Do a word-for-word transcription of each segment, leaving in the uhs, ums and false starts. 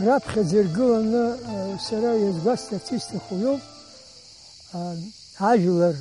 раԥхьа иргыланы сара иазгаз статистика иоуп, ажәлар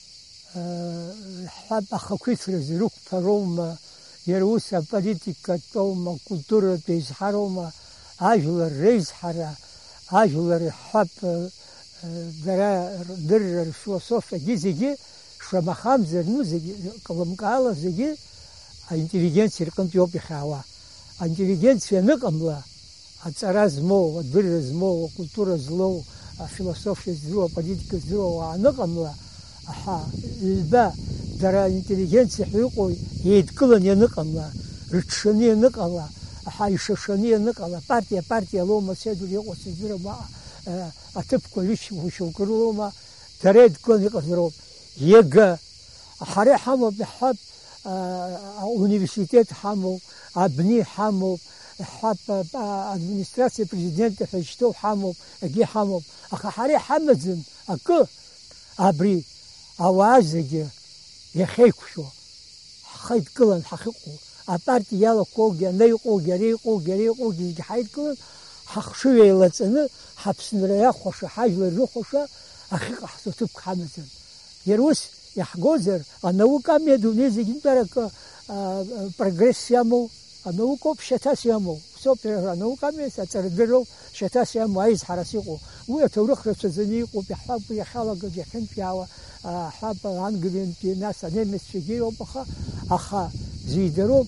ахақәиҭраз ирықәԥароума, иара ус аполитикатәоума, акультуратә еизҳароума, ажәлар реизҳара, ажәлар ҳҳәап дара рдырра, рфилософиагьы зегьы шамахамзар, ну зегьы калымкаала зегьы аинтеллигенциа рҟынтә иоуп ихьаауа. Аинтеллигенциа аныҟамла, аҵара змоу, адырра змоу, акультура злоу, афилософиа злоу, аполитика злоу ауаа аныҟамла, аҳа, ҩба дара аинтеллигенциа ҳәа иҟоу еидкыланы ианыҟамла, рыҽшаны ианыҟала, аҳа, ишашаны ианыҟала, партиа партиа лоума, седур иҟоу сыздырам, аҭыԥқәа шьоукы рылоума, дара еидкыланы иҟазароуп. Иага ҳара иҳамоуп, иҳҳәап, ауниверситет ҳамоуп, абни ҳамоуп, иҳҳәап, администрациа президентов ҳәа ишьҭоу ҳамоуп, егьи ҳамоуп, аха ҳара иҳамаӡам акы абри ауаа зегьы иахьеиқәшәо, ҳхеидкылан ҳахьыҟоу, апартиа иалақәоугьы, ана иҟоугьы, ара иҟоугьы, ара иҟоугьы зегьы ҳаидкылан, ҳахшыҩ еилаҵаны, ҳаԥсынра иахәаша, ҳажәлар рыхәаша, ахьыҟаҳҵо ҭыԥк ҳамаӡам. Иара ус иаҳгозар, анаука ами адунеи зегьы нтәарак прогресс иамоу, анаука ауп шьаҭас иамоу. Усоуп анаука ами аҵарадырроуп шьаҭас иамоу, аизҳарас иҟоу. Уи аҭоурых рацәаӡаны иҟоуп, иаҳҳәап, уи иахьалагаз иахьынтә иаауа, ҳҳәап, ангелиантәи, нас анемеццәагьы иоуп, аха, аха зидароуп,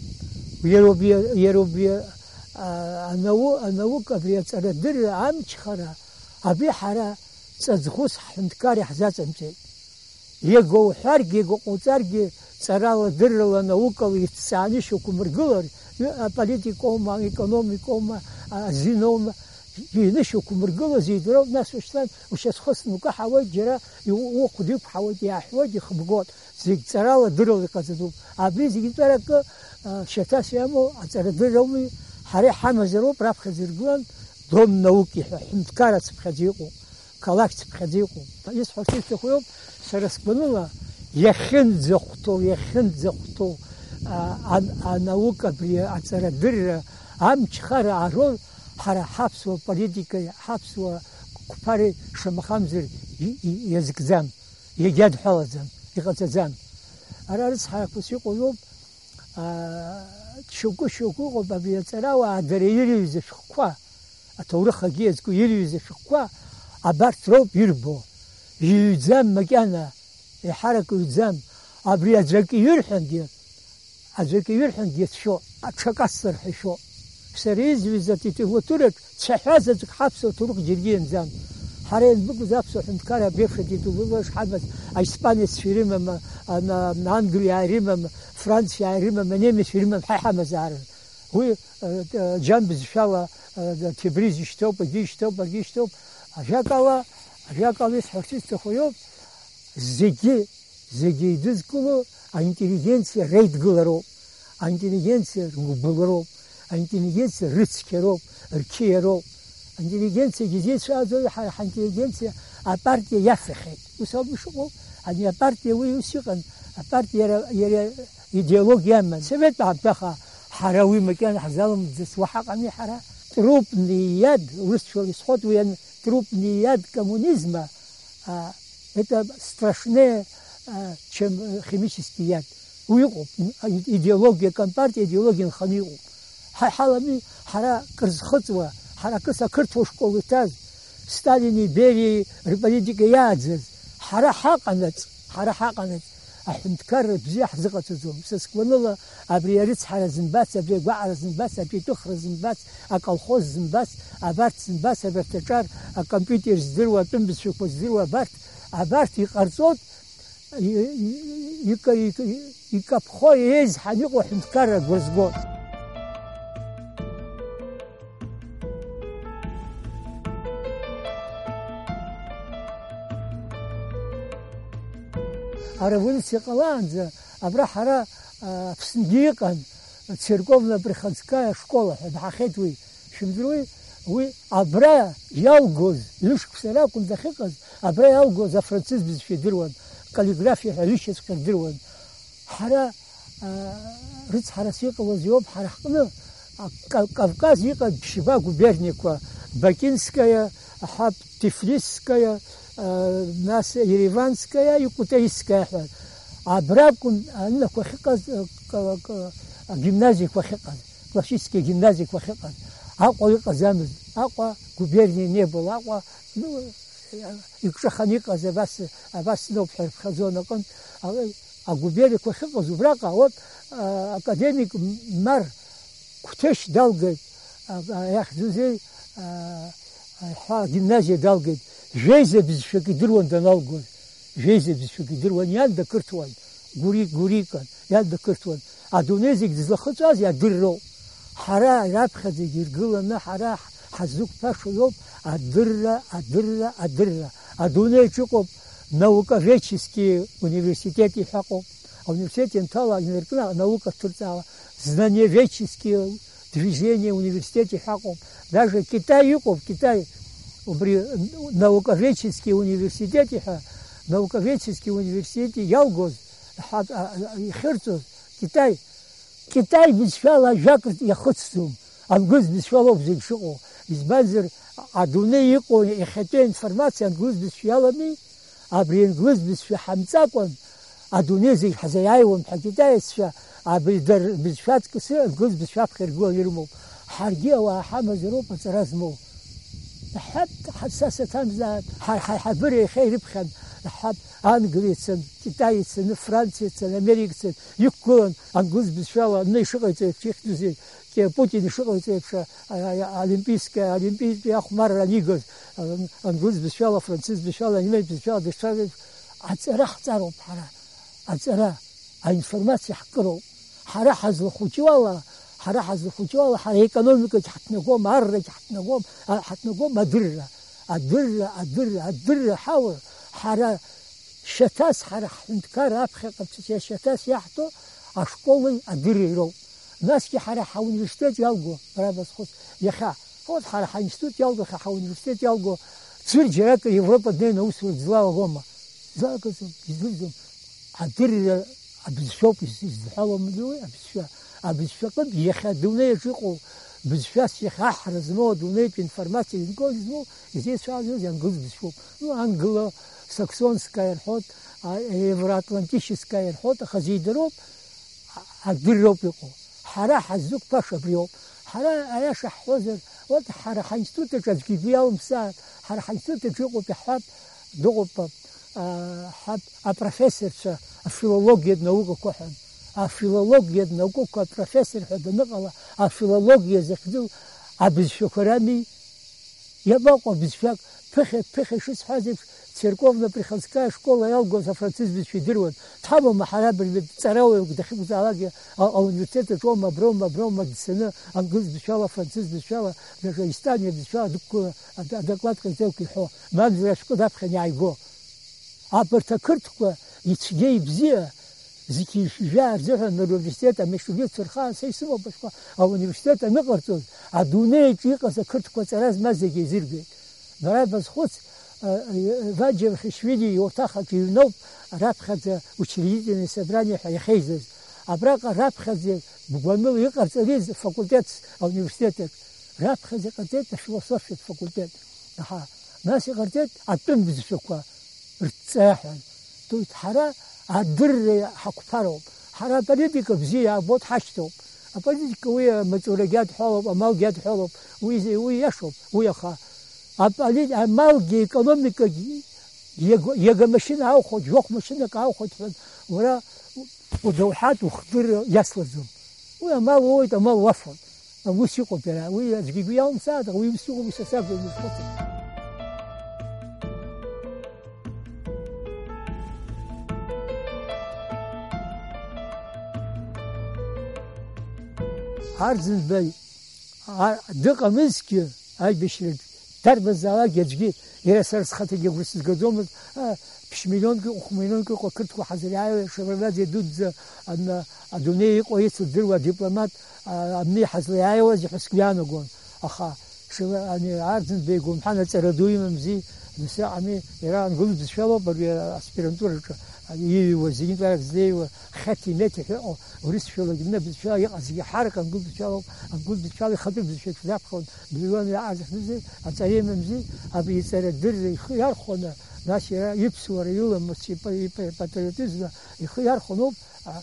иароуп анаука, абри аҵарадырра, амчхара, абри ҳара ҵаҵӷәыс ҳҳәынҭқар иаҳзаҵамҵеит. Иага уҳәаргьы, иага ҟауҵаргьы, ҵарала, дыррала, наукала иҭцааны ишьақәмыргылар, аполитикоума, аекономикоума, азиноума, ины ишьақәмыргыло зидроуп, нас ушьҭан ушьацәхысны укаҳауеит, џьара ухәда иқәҳауеит, иааҳәуеит, ихыбгоит, зегь ҵарала, дыррала иҟаҵатәуп. Абри зегьы нтәарак шьаҭас иамоу аҵарадыррауми, ҳара иҳамазароуп раԥхьаӡа иргылан дом науки ҳәа, ҳәынҭқар ацыԥхьаӡа иҟоуп, қалақь цыԥхьаӡа иҟоуп. Исҳәарц исҭаху иоуп, сара сгәаныла иахьынӡахәҭоу, иахьынӡахәҭоу анаука, абри аҵарадырра, амчхара арол ҳара ҳаԥсуа политика, ҳаԥсуа қәԥари шамахамзар иазкӡам, иагьадҳәалаӡам, иҟаҵаӡам. Ара рыцҳарақәас иҟоу иоуп, шьоукы шьоукы ыҟоуп, абри аҵарауаа дара ирыҩыз ашәҟәқәа, аҭоурых агьи иазку ирыҩыз ашәҟәқәа, абарҭ роуп ирбо. Иҩӡам макьана, еиҳарак иҩӡам. Абри аӡәк иҩырҳәангьы, аӡәк иҩырҳәангьы иацәшәо, аҽакасҵар ҳәа ишәо. Сара изҩыз атитулатураҿ цәаҳәаз аӡәк ҳаԥсуа ҭоурых џьаргьы ианӡам. Ҳара ианбыкәыз аԥсуа ҳәынҭқар абеиԥш атитулатура шҳамаз, аиспанеццәа ирымам, англиаа ирымам, франциаа ирымам, анемеццәа ирымам, ҳа иҳамазаарын. Уи џьан бызшәала Ҭебриз ишьҭоуп, агьи ишьҭоуп, агьи ишьҭоуп. Ажәакала, ажәакала исҳәарц исҭаху иоуп, зегьы, зегьы еидызкыло аинтеллигенциа реидгылароуп, аинтеллигенциа ргәыбылроуп, аинтеллигенциа рыцқьароуп, рқьиароуп. Аинтеллигенциагьы изеицәааӡо ҳаинтеллигенциа апартиа иафахьеит. Ус ауп ишыҟоу, ани апартиа уи ус иҟан, апартиа иара идеологиа аман. Совет аамҭаха ҳара уи макьана ҳзаламӡац уа ҳаҟами ҳара. Трупный яд, русский исход, трупный яд коммунизма, это страшнее, чем химический яд. Уйгу, идеология компартии, идеология нхамиу. Халами, хара крзхотва, хара кса кыртву школы таз, Сталин, Берия, политика ядзез, хара хаканец, хара хаканец. أحنتكر بزيح زقة زوم سسكونلا أبرياريت حرا زنباس أبري قعر زنباس أبري تخر زنباس أكالخوز زنباس أبارت زنباس أبرتجار الكمبيوتر زدروا تنبس شوكو زدروا بارت أبارت يقرصوت يك يك يكبخو يز حنيقو حنتكر برزقون. Революция Каланза, Абрахара в Снегикан, церковно-приходская школа, Бахетуи, Шимдруи, уи Абра Ялгоз, Люшк Сера Кундахиказ, Абра Ялгоз, за франциск Безфедерон, каллиграфия Алищевская Дерон, Хара Риц Харасикова Зиоб Харахна, Кавказ иҟан ԥшьба губерниақәа Бакинская, Ҳаб Тифлисская, нас Ереванская и Кутаисская ҳәа. Абра акәын аныҳәақәа ахьыҟаз, агимназиақәа ахьыҟаз, классические гимназиақәа ахьыҟаз. Аҟәа иҟазамызт. Аҟәа губерниа не было. Аҟәа иқәҿаханы иҟаз абас абас ноуп ҳәа рԥхьаӡон аҟынтә. Агуберниақәа ахьыҟаз убраҟа вот академик Мар Кәҭешь далгеит, иахьӡузеи гимназиа далгеит. Жәеиза бызшәак идыруан даналгоз. Жәеиза бызшәак идыруан, иан дақырҭуан, гәырикан, иан дақырҭуан. Адунеи зегь дызлахыҵәаз адырроуп. Ҳара раԥхьаӡагь иргыланы ҳара ҳаззықәԥашо иоуп адырра, адырра, адырра. Адунеиаҿ ыҟоуп науковедческие университети ҳәа ыҟоуп. Ауниверситет ианҭала инаркны наука ҭырҵаауа, знаниеведческие движения университети ҳәа ыҟоуп. Даже Китай ыҟоуп, Китай убри науковедческие университети ҳәа, науковедческие университети иалгоз, ихырҵоз Китай. Китай бызшәала ажәак иахыҵӡом, ангыз бызшәалоуп зегь шыҟоу. Избанзар адунеи иҟоу иахьатәи информациа ангыз бызшәа иалами, абри ангыз бызшәа ҳамҵакәан адунеи зегь ҳзаиааиуам ҳәа Китаиацәа абри бызшәа аҵкысы ангыз бызшәа аԥхьа иргыланы ирымоуп. Ҳаргьы ауаа ҳамазароуп аҵара змоу. Са саҭамзаап, ҳаибыра иахьа ирыԥхьан, Англиа цан, Китай цан, Франциа цан, Америка цан, иқәгылан ангыз бызшәала аныҟа ишыҟаиҵо еиԥш ихьӡузеи Путин ишыҟаиҵо еиԥш олимпийская, олимпийская ахәмарра анигоз, ангыз бызшәала, францыз бызшәала, немец бызшәала дышцаз еиԥш аҵара ҳҵароуп ҳара, аҵара, аинформациа ҳкыроуп. Ҳара ҳазлахәыҷу ала, ҳара ҳазлахәыҷу ала, ҳара економикагь ҳҭнагом, аррагь ҳҭнагом, ҳҭнагом адырра, адырра, адырра, адырра ҳаур. Ҳара шьаҭас, ҳара ҳҳәынҭқар аԥхьаҟа шьаҭас иаҳҭо ашколеи адырреи роуп. Насгьы ҳара ҳауниверситет иалго, бара базхәыц, иахьа, вот ҳара ҳаинститут иалго, ҳауниверситет иалго, цәыр џьаракыр Европа днеины аусура дызлалагома. Излагаӡом, издырӡом. Адырра абызшәоуп изҳәало мдыруеи, абызшәа. Абызшәаҟынтә иахьа адунеиаҿ иҟоу бызшәас иахьа аҳра змоу, адунеитә информациа змоу, изеицәажәоз ангыз бызшәоуп. Ну, англо-саксонская рҳәоит, евроатлантическая рҳәоит, аха зеидароуп адырроуп иҟоу. Ҳара ҳаззықәԥаша абриоуп. Ҳара аиаша ҳҳәозар, вот ҳара ҳаинститут аҿы аӡәгьы игәы иалымсааит, ҳара ҳаинститут аҿы иҟоуп иаҳҳәап, дыҟоуп апрофессорцәа афилологиатә наукақәа ҳәа. Афилологиатә наукақәа апрофессор ҳәа даныҟала, афилологиа захьӡу абызшәақәа рами. Иабаҟоу абызшәак ԥыхьа ԥыхьа ишысҳәаз еиԥш церковно-приходская школа иалгоз афранцыз бызшәа идыруан. Дҳамоума ҳара ҵарауаҩык дахьықәзаалакгьы ауниверситет аҿы оума, аброума, аброума дцаны ангыз бызшәала, афранцыз бызшәала, испаниа бызшәала дықәгыланы адоклад ҟаиҵаук иҳәо, мамзар ашәҟәы даԥхьаны иааиго. Абарҭ ақырҭқәа ицәгьа ибзиа зегьы ишәжәаар рзыҳәан ауниверситет аменшевикцәа рхаан са исымоуп ашәҟәы, ауниверситет аныҟарҵоз адунеиаҿ иҟаз ақырҭқәа ҵара змаз зегьы еизыргеит. Бара базхәыц, Ваџьа Рахишвили иоҭах аҿы иҩноуп раԥхьаӡа учредительное собрание ҳәа иахьеизаз. Абраҟа раԥхьаӡа гәаныла иҟарҵарыз факультет ауниверситет, раԥхьаӡа иҟарҵеит афилософиатә факультет. Нас иҟарҵеит атәым бызшәақәа рҵаҳәан. Ҳара адырра ҳақәԥароуп. Ҳара аполитика бзиа иаабо дҳашьҭоуп. Аполитика уи маҵурагьы адҳәалоуп, амалгьы адҳәалоуп, уи иашоуп, уи аха. Амалгьы, економикагьы иага машьына аухәоит, жәохә машьынак аухәоит ҳәа, уара удоуҳатә ухдырра иацлаӡом. Уи амал уоит, амал уафоит. Ус иҟоуп иара, уи аӡәгьы игәы иалымсааит, аха уи ус иҟоуп, уи са сабжа изхәыцуп. Арӡынба дыҟамызгьы аибашьра дарбанзаалак аӡәгьы иара сара схаҭагьы агәра сызгаӡомызт, ԥшь-миллионк ыҟоу, хә-миллионк ыҟоу ақырҭқәа ҳазыриааиуа Шеварднаӡе дуӡӡа адунеи иҟоу еицудыруа адипломат абни ҳазлаиааиуаз ҳәа сгәы иаанагон. Аха Арӡынба игәамҳан аҵара ду имамзи, нас ами иара ангылоз бызшәалоуп аспирантураҿы. يي وزين بارك زي خاتي نتي أو ورث شو لقينا بتشال يقصي حركة نقول بتشال نقول بتشال خطير بتشال في لابخون بيوان يعزف مزي أتاري مزي أبي يصير الدر خيار خونه ناشي يبسوا ريولا مسي بي بي باتريوتيزم خيار خنوب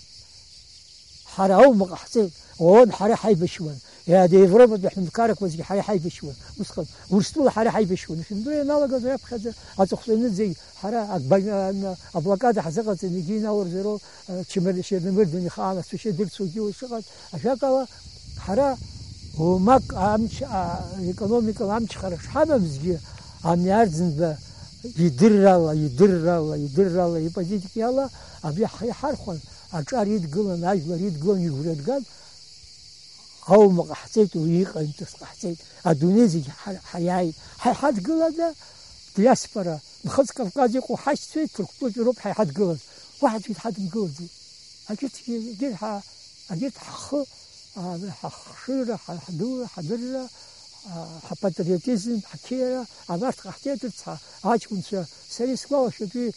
حراو مقحتي وون حرا حي بشون يا دي فربت بحنا مكارك وزي حرا حي بشون مسخن ورستول حرا حي بشون في مدري نالا قزا بخذ اتخصن زي حرا اكبر ابلاكاد حزقت نجينا ورزرو تشمل شي نمردني خالص شي درت سوجي وشغل اشاقه حرا وماك امش ايكونوميك امش خرج حما مزجي ام يارزن ب يدر الله يدر الله يدر الله يبديك يلا ابي حرخون أشاريد قلنا أجبريد قلنا يقولون قال أو ما حسيت ويقع أنت حسيت أدونيزي حياي حي حد قلنا ده دياسبرا مخص كفكاز يقول حش سويت تركتوش روب حي حد قلنا واحد في حد قلنا دي أجيت جيت ح أجيت حخ حخشيرة حدورة حدرة حباتريتيزم حكيرة عبارت حكيت تصح عاج كنت سريس كوا شو في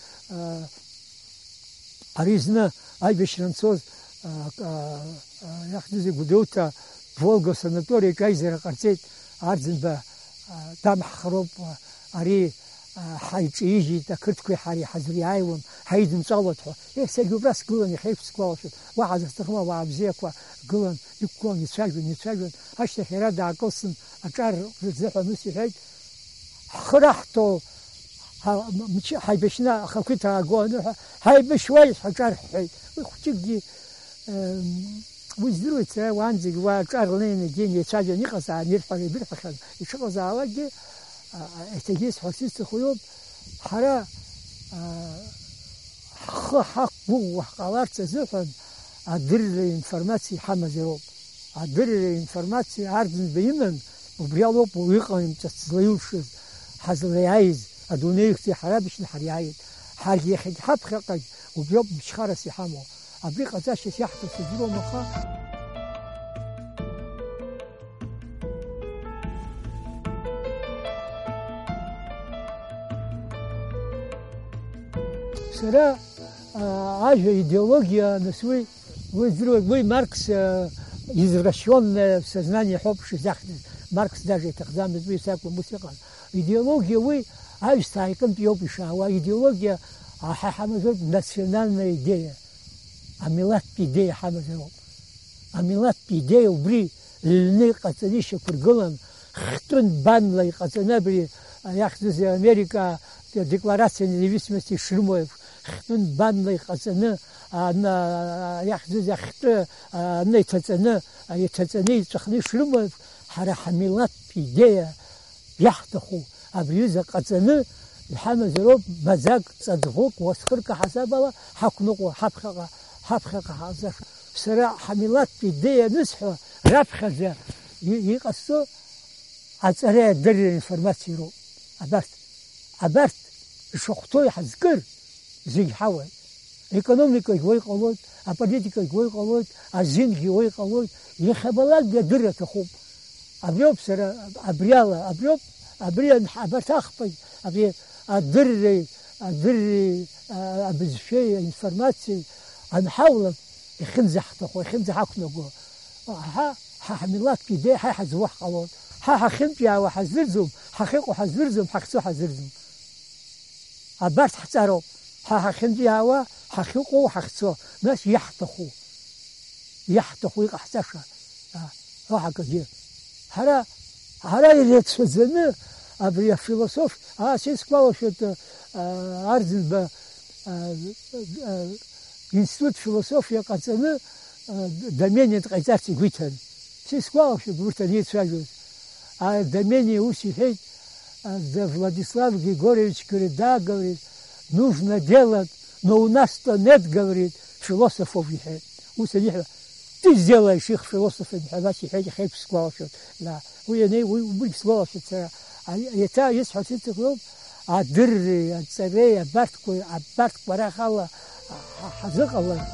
أريزنا أي بشرنسوز ياخذ قدوتا فولغو ساناتوري كايزر قرتيت أرزن با تام خروب أري حيج يجي تكرتكوي حري حزري عايون حيد مصوتها إيه سيجو براس قولن يخيف سكواش واحد استخدمه واحد زيكوا قولن يكون يتساجون يتساجون هشت خيرات عقلسن أشار زحمة نسي هيك خرحتو ها مش هاي بشنا خلقتها قوانوها هاي بشوي حجار حي وخشجي ويزدروا ترى وانزج وقار لين جين يتساجن يقص عن يرفع يبرفع يشغل زعواجي تجيس حسيس خيوب حرا خ حق بو قوارت زفن أدر الإنفورماسي حمزروب أدر الإنفورماسي عرض بيمن وبريالوب ويقام تسليوش حزل عايز أدوني في حرابش الحريايد حرج يخد حب خلقج وبيوب مشخرة سحامه أبيق أزاش يحدث سجلو مخا سرا عاجة إيديولوجيا نسوي وي ماركس извращен в сознании общества. Маркс даже тогда мы всякую мусикал. Идеология вы Айнштейн пьёбиша, а идеология а хамазор национальная идея. А милат идея хамазор. А милат идея убри льны каталиша пургулан хтун банлай катанабри яхтуз Америка декларация независимости Шрумоев хтун банлай катана на яхтуз яхт на тацана ай тацани цхни Шрумоев хара хамилат идея яхтху أبريز قتنة الحمد رب مزاج صدقوك وسخرك حسابه حقنق حبخة حبخة حزف بسرعة حملات بدية نسحة ربخة يقصو أترى در الإنفورماسيون رو أبرت أبرت شخطوي حذكر زي حول إيكونوميكا جوي قلود أبوليتيكا جوي قلود الزين جوي قلود يخبلات بدرة تخوب أبيوب سرا أبريالا أبيوب أبري أبرت أخبي أبري أدري أدري أبزشي إنفورماسي عن حول يخنزح تخو يخنزح أكنه ها حملات كده ها حزوح قلود ها حخنبيا وحزرزم حقيقة حزرزم حكسو حزرزم أبرت حتارو ها حخنبيا وحقيقة وحكسو ناس يحتخو يحتخو يقحتشا ها حكجي هلا هلا يتفزلنا أبري فيلسوف آه سيس كوالشت أرزل ب إنستيتوت فيلسوفيا قتنا دميني تقيتارتي قويتهن سيس كوالشت بورتانية سواجوز دميني وسي هيك Владислав Григорьевич говорит, да, говорит, нужно делать, но у нас-то нет, говорит, философов. Ты сделаешь их философами, а наши хейти хейти склавшут. لا ويعني وبيك سلوشت يتا يسحو تتقلب عدري عدسري عبرتكو عبرتك براخ الله حزق الله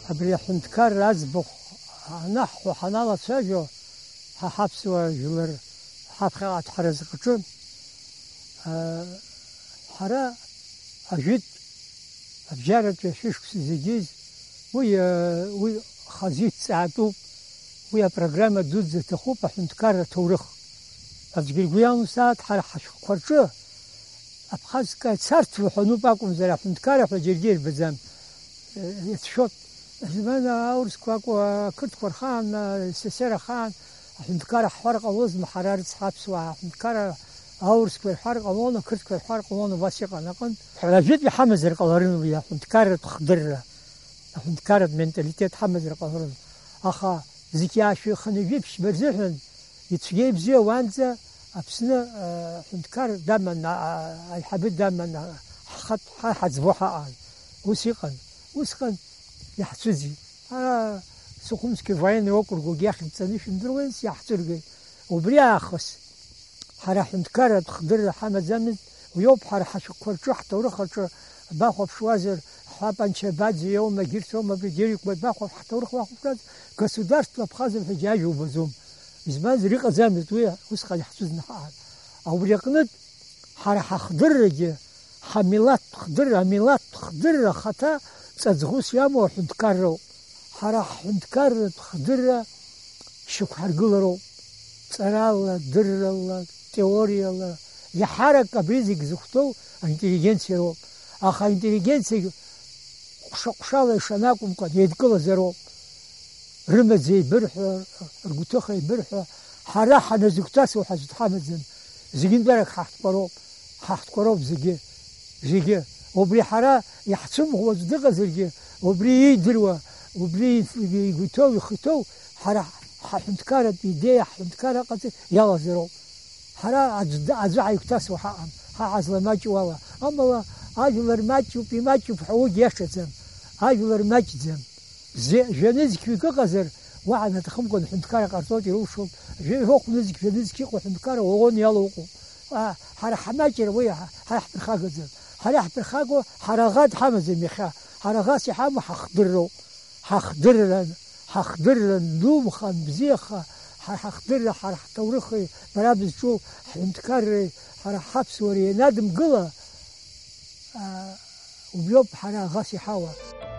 أبري حنتكار رازبخ نحو حنالة ساجو حبس وجلر حبخات حرز قطن حرا أجد أبجارة ششك زجيز ويا ويا خزيت ساعتو ويا برنامج دود زتخوب حنتكار تورخ أبجيل قيام ساعة حرا حشق قرشة أبخاز كات صارت وحنو باكم زرا حنتكار فجرجير بزم يتشوت زمان أورس كواكو كرت كورخان سسرة خان حنتكار حرق أوز محرار صحاب سوا حنتكار أورس كور حرق أونا كرت كور حرق أونا واسقة نقن حلاجت بحمز القلارين ويا حنتكار تخضر حنتكار منتاليتيت حمز القلارين أخا زكيا شو خنجيبش برزحن يتجيب زي وانزا أبسنا حنتكار دائما الحبيب دائما خط حزبوحة آل وسيقن وسقن يحتزي أنا سقومس كفاين يوكل وجيخ تسنيش مدروينس يحترقي وبريا أخس حرا حنتكار تخضر حما زمن ويوب حرا حشكور شح تورخ باخو بشوازر حابن شباد زي يوم ما جيرت يوم ما بيجيك باخو حتورخ باخو كذا كسودارت لبخاز الحجاج وبزوم زمان زريقة زمن تويا وسقا يحتزنا حال أو بريقنت حرا حخضر جي حميلات تخضر حميلات تخضر خطا تزغوس يامو حنتكارو حرا حنتكار تخضر شوك حرقلرو ترالا درلا تيوريا يحرك بريزك زختو انتليجنسيرو اخا انتليجنسي قشاله شناكم قد يدكل زرو رمز زي برح رقوتخي برح حرا حنا زكتاس وحاجة حامزن زيجين درك ححت قروب ححت قروب زيجي زيجي وبري حرا يحتم هو زدغ زيجي وبري يدروا وبري يقوتو يخطو حرا حنتكار بيديه حنتكار قصي يلا زرو حرا أزعي يكتاس وحقهم ها عزل ماجي والله أما أجلر ماجي وبي ماجي بحوج يشتزم أجلر ماجي زم زي جنزك في كقزر وعنا تخمكن حنتكار قرطوتي روشوا جي هوق نزك في نزك يقو حنتكار وغون يلوقو حرا حماجي رويا حرا حبر خاقو زم حرا حبر خاقو حرا غاد حمز ميخا حرا غاسي حامو حخضرو حخضر حخضر ندوم خان بزيخة حخضر حرح تورخي برابز شو حنتكرر حرح حبس وري نادم قلا آه وبيوب حرا غاسي حوا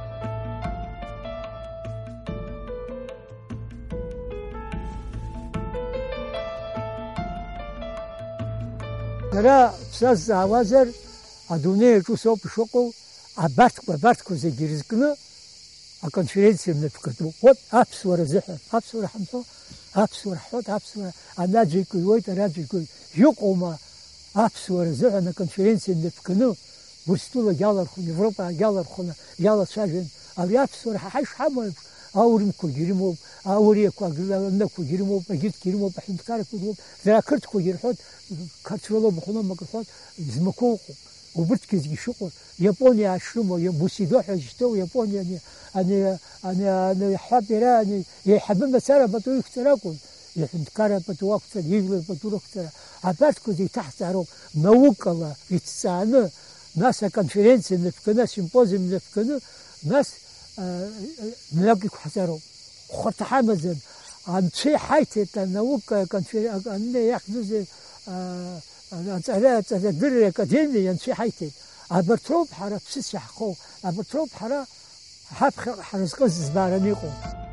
ترى بساز عوازر أدوني شو صوب شوكو عبارتك عبارتك زي جرزكنا الكونفرنسيا من الفكرة وات أبصر زحف أبصر حمصة أبصر حوت أبصر أنا جيكوي ويت أنا جيكوي يقوم أبصر زحف الكونفرنسيا من الفكرة بستولا جالر خون أوروبا جالر خون جالر شاجن أبي أبصر حيش حمل أورم كوجيرمو أوري كوجيرمو نكوجيرمو بجيت كيرمو بحنتكار كوجيرمو ذاكرت كوجيرحوت كاتشولو بخونم مكرحوت زمكوكو وبرتكز يشوفوا يابونيا شلمو يبوسيدو حجتو يابونيا أنا أنا أنا أنا حابيرا أنا يحبون مسارة بتوي اختراكم يحنتكار بتوي أكثر يجلس بتوي أكثر عبارتكم دي تحت عروق موكلة يتسانة ناس كونفرنس نفكنا سيمبوزيوم نفكنا ناس نلاقي حزارو خرط حمزن عن شيء حياتي تنوك كونفرنس أنا يأخذ زي أنا أنا أتذكر أكاديمي عن شيء حياتي أبرتروب حرا بسيس يحقو أبرتروب حرا حب حرس قصص بارنيقو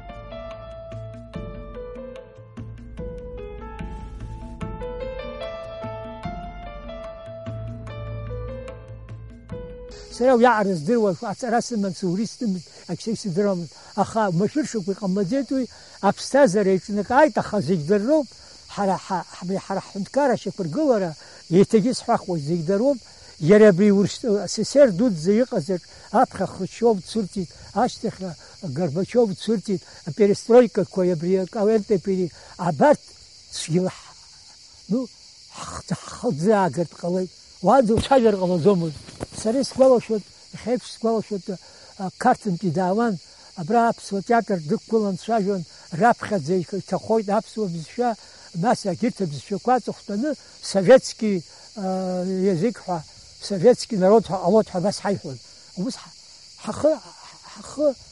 سراو يعرس دوا أتراس من سوريستم أكسيس درام أخا مشرشوا بقمزيتوي أبستازريت نكاي تخزيج دروب حرا حبي حرا حنتكارا شكر قورا يتجيس حقو زيج دروب يربي ورشت سير دود زي قصر أبخ خرشوب تسرتي أشتخ غرباتشوب تسرتي بيرسترويكا كويا بريك أو أنت بيري عبارت سيلح نو حخت خذا قرت قوي وهذا شجر غمزوم سريس قالوا شو خيبس قالوا شو كارتن بداوان أبرابس وتياتر دكولن شاجون رابخة زي تخويد أبس وبزشا ناس أكيد بزشا كوات أختنا سوفيتسكي язык советский народ, а вот бас хайхун. وبس حخ حخ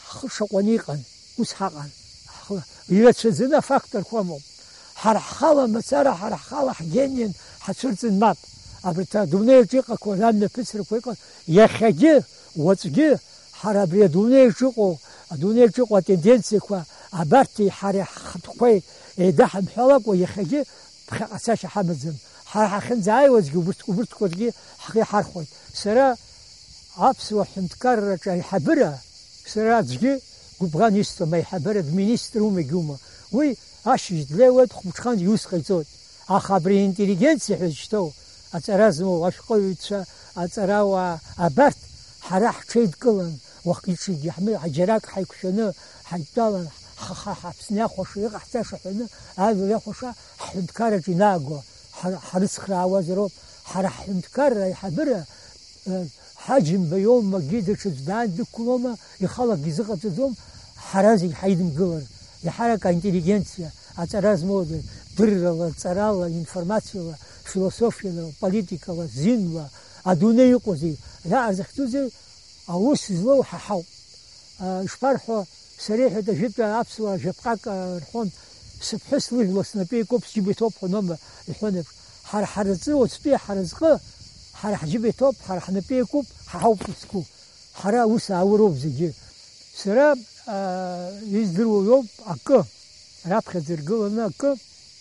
шаҟәаниҟан, ус ҳаҟан. Ирацәаӡаны афактор хәамоуп. Ҳара ҳхала мацара, ҳара ҳхала ҳгениан ҳацәырҵын мап. Абарҭ адунеиаҿ иҟақәоу амҩаԥысрақәа иҟан, иахьагьы, уаҵәгьы ҳара абри адунеиаҿ иҟоу, адунеиаҿ иҟоу атенденциақәа абарҭи ҳареи ҳхатәқәеи еидаҳамҳәалакәа иахьагьы ԥхьаҟа цашьа ҳамаӡам. Ҳара ҳахьынӡааиуазгьы убырҭқәагьы ҳхы иҳархәоит. Сара аԥсуа ҳәынҭқарраҿ аиҳабыра, сара аӡәгьы гәыбӷан исҭом, аиҳабыра дминиструма егьума. Уи ашьыжь длеиуеит, хәымҽханӡа иус ҟаиҵоит. Аха абри интеллигенциа ҳәа зышьҭоу, аҵара змоу ашәҟәыҩҩцәа, аҵарауаа, абарҭ ҳара ҳҽеидкылан, уахгьы-ҽынгьы џьарак ҳаиқәшәаны, ҳаидтәалан, ҳаԥсны иахәаша, иҟаҳҵаша ҳәаны, ажәлар иахәаша ҳҳәынҭқарраҿ инааго ҳрыцхраауазароуп. Ҳара ҳҳәынҭқарра аиҳабыра ҳаџьымба иоума, даҽаӡә даан дықәлома, ихалагьы изыҟаҵаӡом, ҳара зегь ҳаидымгылар. Иҳарак аинтеллигенциа, аҵара змоугьы, дыррала, ҵарала, информациала, философиала, политикала, зинла, адунеи иҟоу зегь раҟара захьӡузеи аус злоу ҳа ҳауп. Ишԥарҳәо, сара иҳәеит ажәытәтәи аԥсуаа жәаԥҟак рҳәон, сыԥҳәыс лыжәла снапы икуп, сџьыба иҭоуп ҳәанома иҳәон еиԥш. Ҳара ҳаразы, уаҵәтәи ҳаразҟы, ҳара ҳџьыба иҭоуп, ҳара ҳнапы икуп, ҳа ҳауп узку. Ҳара ус аауроуп зегьы. Сара издыруа иоуп акы, раԥхьаӡа иргыланы акы,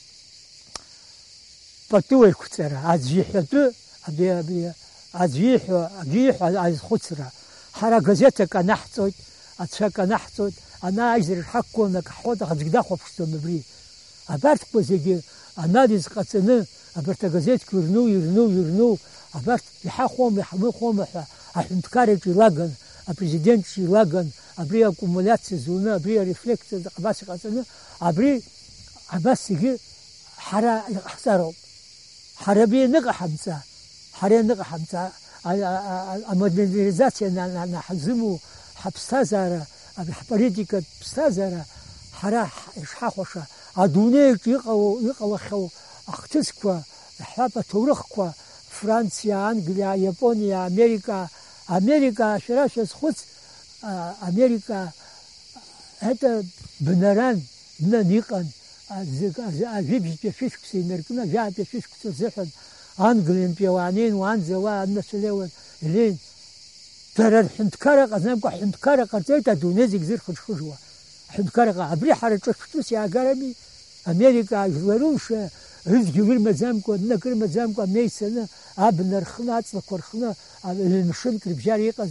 пату еиқәҵара, аӡә иҳәатәы, аӡә ииҳәо, акгьы ииҳәо азхәыцра. Ҳара газеҭак анаҳҵоит, ацәак анаҳҵоит, анааизара шҳақәгыланы ак ҳҳәоит, аха аӡәгьы дахәаԥшӡом абри. Абарҭқәа зегьы анализ ҟаҵаны, абарҭ агазеҭқәа ирну, ирну, ирну, абарҭ иҳахәома, иҳамыхәома ҳәа аҳәынҭқарраҿ илаган, апрезидентҿ илаган, абри акумулиациа зуны, абри арефлексиа абас иҟаҵаны, абри абас зегьы ҳара иҟаҳҵароуп. Ҳара абри ианыҟаҳамҵа, ҳара ианыҟаҳамҵа, амодернизациа наҳзыму ҳаԥсҭазаара, ҳполитикатә ԥсҭазаара, ҳара ишҳахәаша, адунеиаҿ иҟалахьоу ахҭысқәа, иҳҳәап аҭоурыхқәа, Франциа, Англиа, Иапониа, Америка. Америка, шәара шәазхәыц, Америка, это бнаран, бнан иҟан, ажәибжьтәи ашәышықәса инаркны, ажәаатәи ашәышықәса рзыҳәан, Англиантәи ауаа неин, уаанӡа ауаа аднацәалеиуан, илеин. Дара рҳәынҭқарра ҟаҵамкәа ҳәынҭқарра ҟарҵеит адунеи зегь зырхыџхыџуа. Ҳәынҭқарра абри ҳара ҿырԥштәыс иаагарами, Америка ажәларымшәа, рыдгьыл рымаӡамкәа, днак рымаӡамкәа амеицаны, абна рхны, аҵлақәа рхны, ҩыншынк рыбжьара иҟаз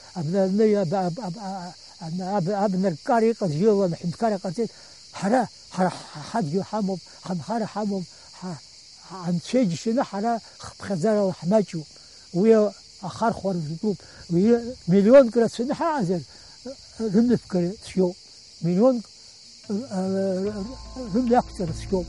абна рккара иҟаз жилан ҳәынҭқарра ҟарҵеит. Ҳара ҳадгьыл ҳамоуп, ҳанхара ҳамоуп, анцәа иџьшьаны ҳара хыԥхьаӡарала ҳмаҷуп. Уи ахархәара зтәуп. Уи миллионк рацәаны ҳаҟазар рымҩаԥгара цәгьоуп. Миллионк рымҩақәҵара цәгьоуп.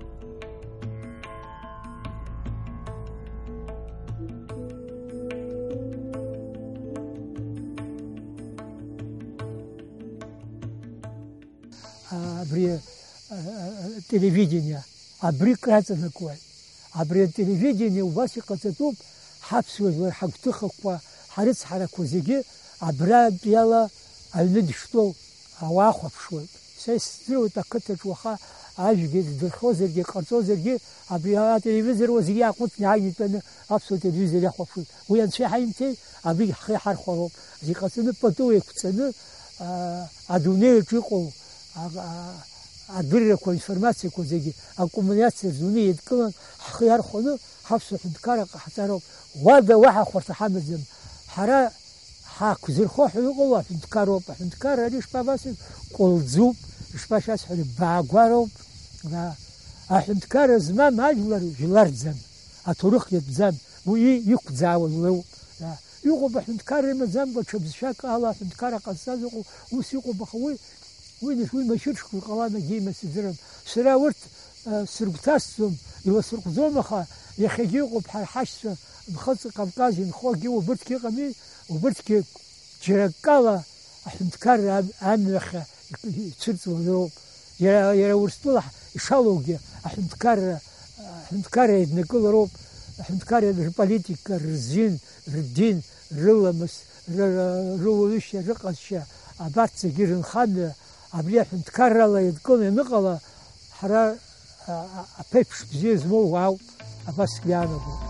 Абри телевидение, абри краҵанакуеит. Абри ателевидение убас иҟаҵатәуп, ҳаԥсуа жәлар ҳагәҭыхақәа, ҳарыцҳарақәа зегьы абратәиала аҩны дыштәоу ауаа хәаԥшуеит. Са исыздыруеит ақыҭаҿ уаха ажәгьы здырхозаргьы, ҟарҵозаргьы, абри ателевизор зегьы иааҟәыҵны иааины итәаны аԥсуа телевизор иахәаԥшуеит. Уи анцәа иҳаимҭеи, абри ҳхы иҳархәароуп. Иҟаҵаны пату еиқәҵаны адунеиаҿ иҟоу адыррақәа, информациақәа зегьы акумулиациа рзуны еидкылан, ҳхы иархәаны ҳаԥсуа ҳәынҭқарра ҟаҳҵароуп. Уада уаҳа хәарҭа ҳамаӡам. Ҳара ҳақәзырхо ҳәа иҟоу аҳәынҭқарроуп. Аҳәынҭқарра ари ишԥабасыз кәылӡуп, ишԥашәасҳәари баагәароуп. Аҳәынҭқарра змам ажәлар жәларӡам, аҭоурых иатәӡам, уи иқәӡаауа жәларуп. Иҟоуп аҳәынҭқарра имаӡамкәа ҽа ала аҳәынҭқарра ҟазҵаз иҟоу, ус иҟоуп, аха уи уи уи машьыршәа иҟалан агьы имасыӡрым. Сара урҭ сыргәҭасӡом, иласырҟәӡом, аха иахьагьы иҟоуп ҳара ҳашьцәа Нхыҵ Кавказ инхо агьы убырҭгьы ыҟами, убырҭгьы џьара аккала аҳәынҭқарра амҩахьа ицәырҵуан роуп. Иара Урыстәыла ишалоугьы аҳәынҭқарра аҳәынҭқарра еиднакылароуп. Аҳәынҭқарра рполитика, рзин, рдин, рыламыс, рыуаҩышьа, рыҟазшьа, абарҭ зегьы ирынхамҩа, абри аҳәынҭқаррала ианкыланы ианыҟала, ҳара аԥеиԥш бзиа змоу уаауп, абасгьы иаанаго.